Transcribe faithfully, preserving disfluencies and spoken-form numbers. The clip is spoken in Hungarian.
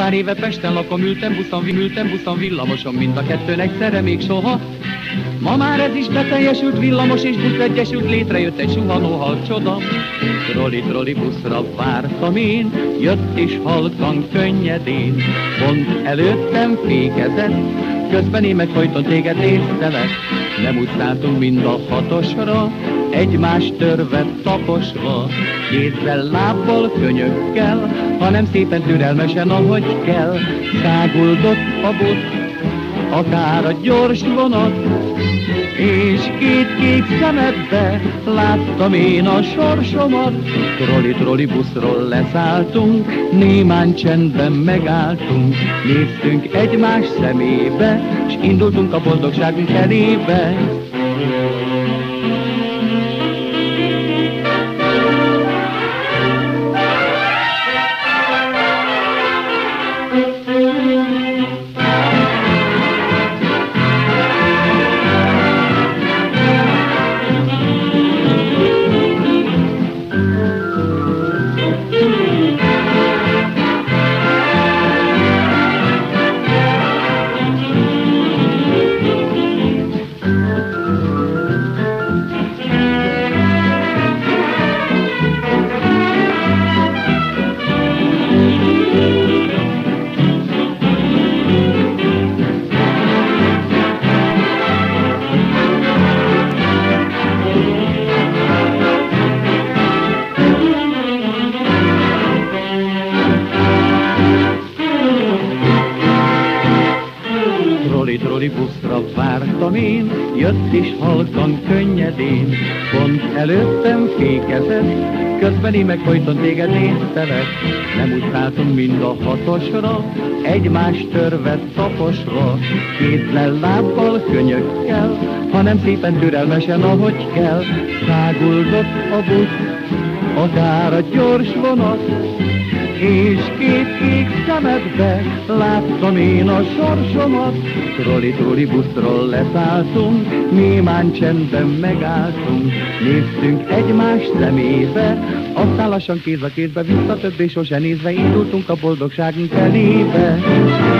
pár éve Pesten lakom, ültem buszon, ültem buszon, villamoson, mind a kettőn egyszerre még soha. Ma már ez is beteljesült, villamos és busz egyesült, létrejött egy suhanó halk csoda. Troli, troli buszra vártam én, jött is halkan könnyedén. Pont előttem fékezett, közben én meg folyton téged néztelek. Nem úgy szálltunk mind a hatosra, egymás törve taposva, kézzel, lábbal, könyökkel, hanem szépen türelmesen, ahogy kell. Száguldott a busz, akár a gyors vonat, és két kék szemedbe láttam én a sorsomat. Troli-troli buszról leszálltunk, némán csendben megálltunk, néztünk egymás szemébe, s indultunk a boldogságunk elébe. Troli buszra vártam én, jött is halkan könnyedén. Pont előttem fékezett, közben én meg folyton téged néztelek. Nem úgy szálltunk mind a hatosra, egymás törve taposva, kézzel, lábbal, könyökkel, hanem szépen türelmesen, ahogy kell. Száguldott a busz, akár a gyors vonat, és két kék szemedbe láttam én a sorsomat. Troli-troli buszról leszálltunk, némán csendben megálltunk, néztünk egymás szemébe, aztán lassan kéz a kézbe, vissza többé sose nézve, indultunk a boldogságunk elébe.